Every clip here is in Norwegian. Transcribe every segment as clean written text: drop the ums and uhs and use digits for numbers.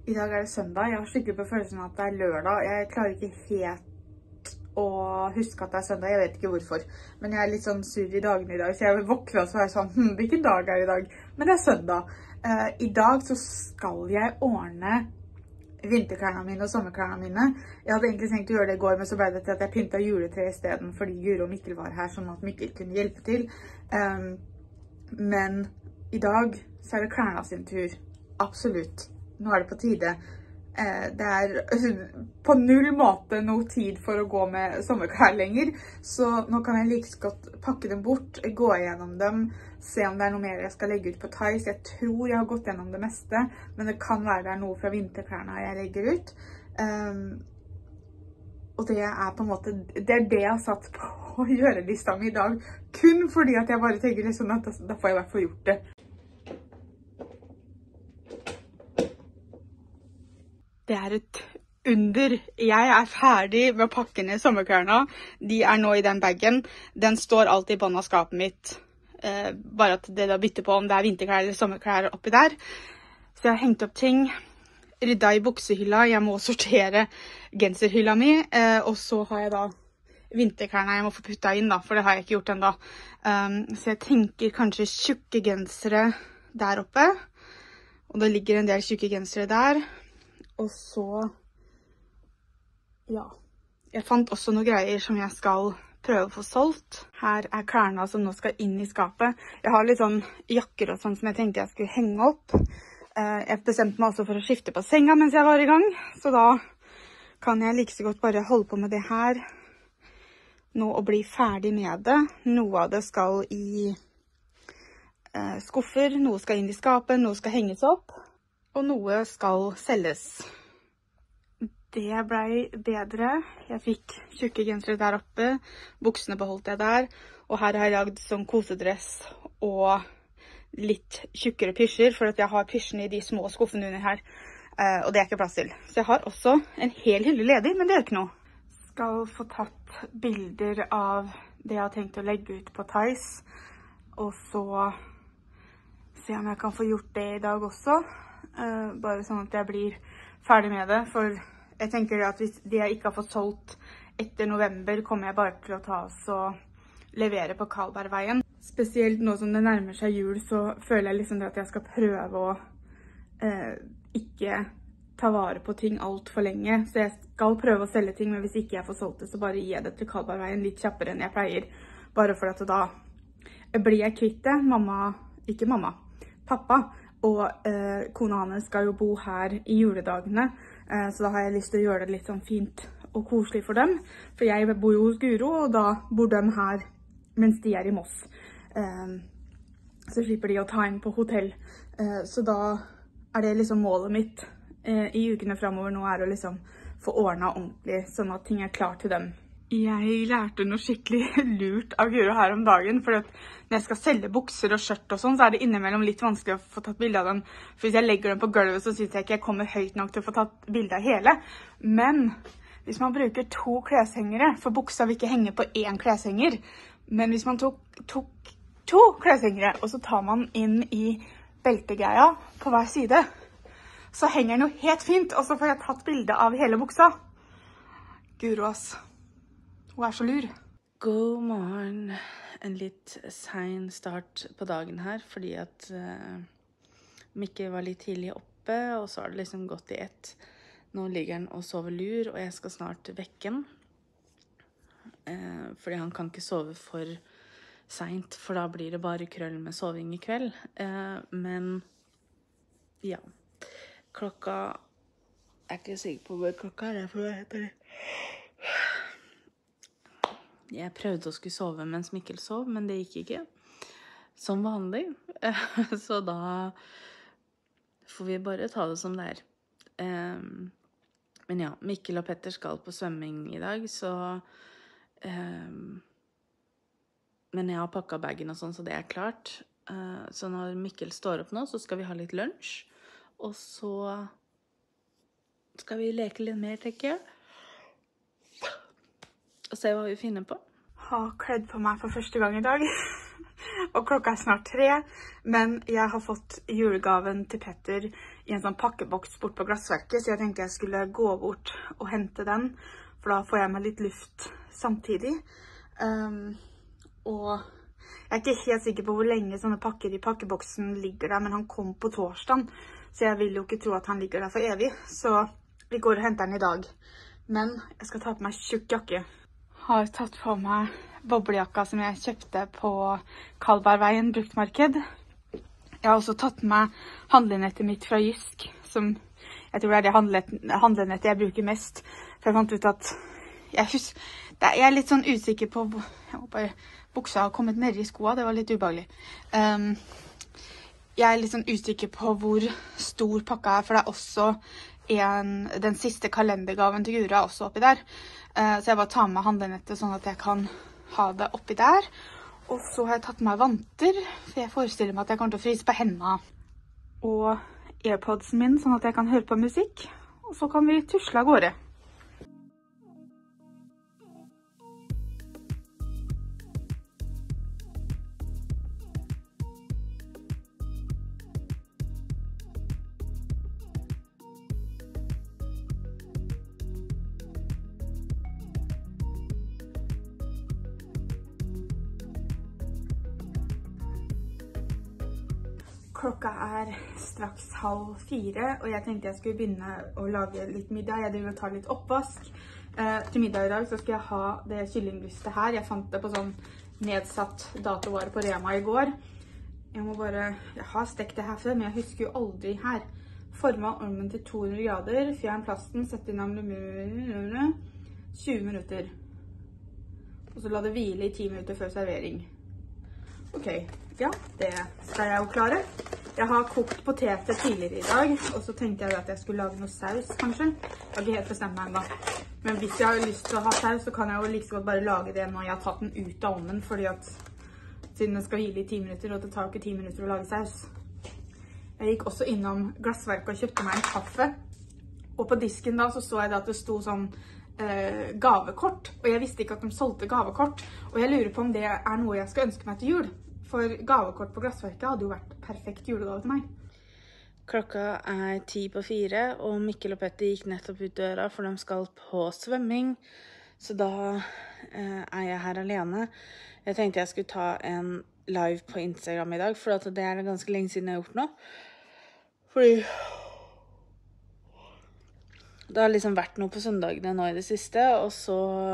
I dag det søndag. Jeg har skikkelig på følelsen at det lørdag. Jeg klarer ikke helt å huske at det søndag. Jeg vet ikke hvorfor. Men jeg litt sånn sur i dagene i dag. Så jeg våkner og så sånn, hvilken dag det i dag? Men det søndag. I dag så skal jeg ordne vinterklærne mine og sommerklærne mine. Jeg hadde egentlig tenkt å gjøre det i går, men så ble det til at jeg pyntet juletre i stedet, fordi Guro og Mikkel var her, sånn at Mikkel kunne hjelpe til. Men i dag så det klærne sin tur. Absolutt. Nå det på tide. Det på null måte noe tid for å gå med sommerklær lenger, så nå kan jeg like godt pakke dem bort, gå gjennom dem, se om det noe mer jeg skal legge ut på Thais. Jeg tror jeg har gått gjennom det meste, men det kan være det noe fra vinterklærne jeg legger ut. Og det på en måte, det det jeg har satt på å gjøre lista mi i dag, kun fordi at jeg bare tenker liksom at da får jeg i hvert fall gjort det. Det et under. Jeg ferdig med å pakke ned sommerklærne. De nå i den bagen. Den står alltid i bånd av skapet mitt. Bare at det da bytter på om det vinterklær eller sommerklær oppi der. Så jeg har hengt opp ting. Rydda i buksehylla. Jeg må sortere genserhylla mi. Og så har jeg da vinterklærne jeg må få putta inn da, for det har jeg ikke gjort enda. Så jeg tenker kanskje tjukke gensere der oppe. Og det ligger en del tjukke gensere der. Og så, ja, jeg fant også noen greier som jeg skal prøve å få solgt. Her klærne som nå skal inn i skapet. Jeg har litt sånn jakker og sånn som jeg tenkte jeg skulle henge opp. Jeg bestemte meg også for å skifte på senga mens jeg var i gang. Så da kan jeg like så godt bare holde på med det her nå og bli ferdig med det. Noe av det skal i skuffer, noe skal inn i skapet, noe skal henges opp. Og noe skal selges. Det ble bedre. Jeg fikk tjukke gensere der oppe. Buksene beholdt jeg der. Og her har jeg lagd sånn kosedress og litt tjukkere pysjer, for at jeg har pysjene i de små skuffene under her. Og det ikke plass til. Så jeg har også en hel hylle ledig, men det gjør ikke noe. Skal få tatt bilder av det jeg har tenkt å legge ut på Thais. Og så se om jeg kan få gjort det i dag også. Bare sånn at jeg blir ferdig med det, for jeg tenker at hvis de jeg ikke har fått solgt etter november, kommer jeg bare til å ta oss og levere på Kalbergveien. Spesielt nå som det nærmer seg jul, så føler jeg liksom det at jeg skal prøve å ikke ta vare på ting alt for lenge. Så jeg skal prøve å selge ting, men hvis ikke jeg får solgt det, så bare gir jeg det til Kalbergveien litt kjappere enn jeg pleier. Bare for at da blir jeg kvitt det. Pappa og kona hans skal jo bo her i juledagene, så da har jeg lyst til å gjøre det litt sånn fint og koselig for dem. For jeg bor jo hos Guro, og da bor de her mens de i Moss. Så slipper de å ta inn på hotell. Så da det liksom målet mitt i ukene fremover nå å liksom få ordnet ordentlig, sånn at ting klart til dem. Jeg lærte noe skikkelig lurt av Guro her om dagen, for at når jeg skal selge bukser og skjørt og sånn, så det innimellom litt vanskelig å få tatt bilde av dem. For hvis jeg legger dem på gulvet, så synes jeg ikke jeg kommer høyt nok til å få tatt bilde av hele. Men hvis man bruker 2 kleshengere, for buksa vil ikke henge på 1 kleshenger, men hvis man tok 2 kleshengere, og så tar man inn i beltegreia på hver side, så henger den jo helt fint, og så får jeg tatt bilde av hele buksa. Guro, ass. Hun så lur. God morgen. En litt sen start på dagen her, fordi at Mikkel var litt tidlig oppe, og så har det liksom gått i ett. Nå ligger han og sover lur, og jeg skal snart vekke han. Fordi han kan ikke sove for sent, for da blir det bare krøll med soving i kveld. Men ja, klokka ikke sikker på hvor klokka for hva heter det. Jeg prøvde å skulle sove mens Mikkel sov, men det gikk ikke. Som vanlig. Så da får vi bare ta det som det Men ja, Mikkel og Petter skal på svømming i dag, så men jeg har pakket bagen og sånn, så det klart. Så når Mikkel står opp nå, så skal vi ha litt lunsj. Og så skal vi leke litt mer, tenker jeg. Og se hva vi finner på. Har kledd på meg for første gang i dag. og klokka snart 3, men jeg har fått julegaven til Petter i en sånn pakkeboks bort på Glassverket, så jeg tenkte jeg skulle gå bort og hente den, for da får jeg meg litt luft samtidig. Og jeg er ikke helt sikker på hvor lenge sånne pakker i pakkeboksen ligger der, men han kom på torsdagen, så jeg vil jo ikke tro at han ligger der for evig, så vi går og henter den i dag. Men jeg skal ta på meg tjukk jakke. Har tatt på meg boblejakka som jeg kjøpte på Kalberveien bruktmarked. Jeg har også tatt med handlenettet mitt fra Jysk, som jeg tror er det handlenettet jeg bruker mest. For jeg fant ut at jeg er litt sånn usikker på, jeg håper buksa har kommet ned i skoa, det var litt ubehagelig. Jeg er litt sånn usikker på hvor stor pakka er, for det er også den siste kalendergaven til Guro er også oppi der. Så jeg bare tar med handlenettet sånn at jeg kan ha det oppi der. Og så har jeg tatt med vanter, for jeg forestiller meg at jeg kommer til å fryse på hendene. Og AirPodsen min, sånn at jeg kan høre på musikk. Og så kan vi tusle av gårde. Klokka er straks 3:30, og jeg tenkte jeg skulle begynne å lage litt middag. Jeg driver og tar litt oppvask. Til middag i dag så skal jeg ha det kyllingbrystet her. Jeg fant det på sånn nedsatt datovare på Rema i går. Jeg har stekt det her før, men jeg husker jo aldri her. Forma ormen til 200 grader, fjern plasten, sett inn 20 minutter. Og så la det hvile i 10 minutter før servering. Ok, ja, det skal jeg jo klare. Jeg har kokt poteter tidligere i dag, og så tenkte jeg at jeg skulle lage noe saus, kanskje. Jeg har ikke helt bestemt meg enda. Men hvis jeg har lyst til å ha saus, så kan jeg jo like så godt bare lage det når jeg har tatt den ut av ovnen, fordi at siden den skal hvile i 10 minutter, og det tar jo ikke 10 minutter å lage saus. Jeg gikk også innom Glassverket og kjøpte meg en kaffe, og på disken da så jeg at det sto sånn gavekort, og jeg visste ikke at de solgte gavekort, og jeg lurer på om det er noe jeg skal ønske meg til jul, for gavekort på Glassverket hadde jo vært perfekt julegave til meg. Klokka er 3:10, og Mikkel og Petter gikk nettopp ut døra, for de skal på svømming, så da er jeg her alene. Jeg tenkte jeg skulle ta en live på Instagram i dag, for det er ganske lenge siden jeg har gjort noe. Fordi det har liksom vært noe på søndagene nå i det siste, og så,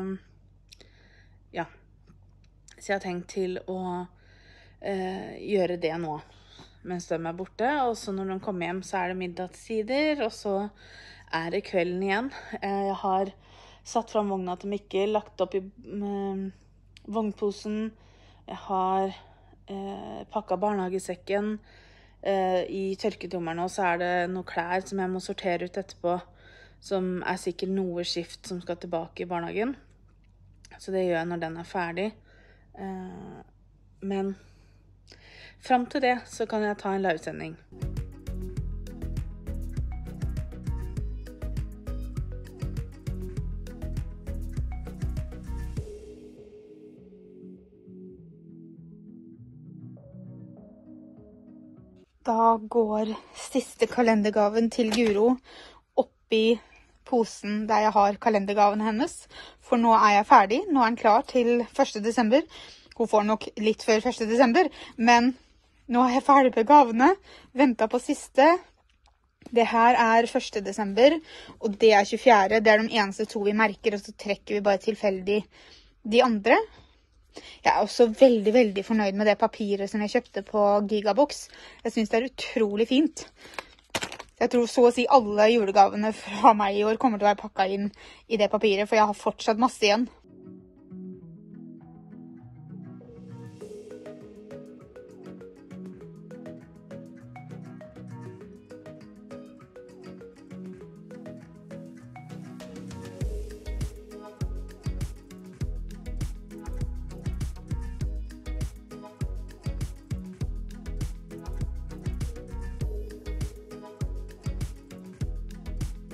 ja, så jeg har tenkt til å gjøre det nå, mens de er borte, og så når de kommer hjem så er det middagstider, og så er det kvelden igjen. Jeg har satt fram vogna til Mikkel, lagt opp i vognposen, jeg har pakket barnehagesekken i tørketrommelen, og så er det noen klær som jeg må sortere ut etterpå, som er sikkert noe skift som skal tilbake i barnehagen. Så det gjør jeg når den er ferdig. Men frem til det så kan jeg ta en livesending. Da går siste kalendergaven til Guro oppi posen der jeg har kalendergaven hennes. For nå er jeg ferdig. Nå er den klar til 1. desember. Hun får nok litt før 1. desember, men nå er jeg ferdig med gavene. Ventet på siste. Det her er 1. desember, og det er 24. Det er de eneste to vi merker, og så trekker vi bare tilfeldig de andre. Jeg er også veldig, veldig fornøyd med det papiret som jeg kjøpte på Gigabox. Jeg synes det er utrolig fint. Jeg tror så å si alle julegavene fra meg i år kommer til å være pakket inn i det papiret, for jeg har fortsatt masse igjen.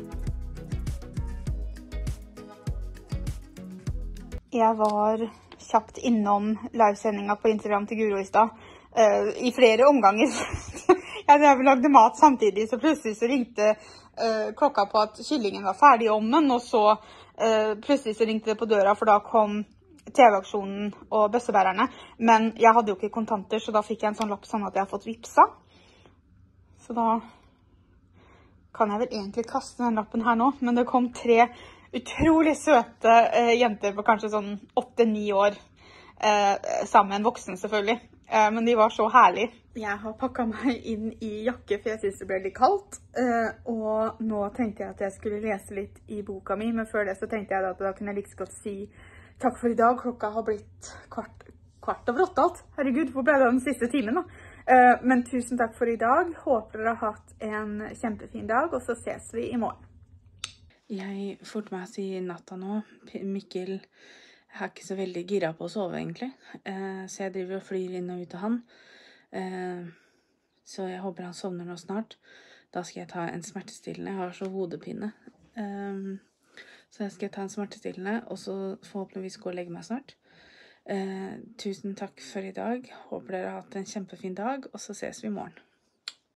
Jeg var kjapt innom livesendinga på Instagram til Guro i stad. I flere omganger. Jeg lagde mat samtidig, så plutselig så ringte klokka på at kyllingen var ferdig i ovnen, og så plutselig så ringte det på døra, for da kom TV-aksjonen og bøssebærerne. Men jeg hadde jo ikke kontanter, så da fikk jeg en sånn lapp sånn at jeg har fått vipsa. Så da kan jeg vel egentlig kaste den lappen her nå, men det kom 3 utrolig søte jenter på kanskje sånn 8-9 år, sammen, voksen selvfølgelig. Men de var så herlige. Jeg har pakket meg inn i jakke, for jeg synes det ble litt kaldt. Og nå tenkte jeg at jeg skulle lese litt i boka mi, men før det så tenkte jeg at da kunne jeg like så godt si takk for i dag. Klokka har blitt kvart over 8 alt. Herregud, hvor ble det den siste timen da? Men tusen takk for i dag. Håper dere har hatt en kjempefin dag, og så ses vi i morgen. Jeg forte meg å si natta nå. Mikkel er ikke så veldig gira på å sove egentlig, så jeg driver og flyr inn og ut av han. Så jeg håper han sovner nå snart. Da skal jeg ta en smertestillende. Jeg har så hodepine. Så jeg skal ta en smertestillende, og så forhåpentligvis gå og legge meg snart. Tusen takk for i dag. Håper dere har hatt en kjempefin dag, og så ses vi i morgen.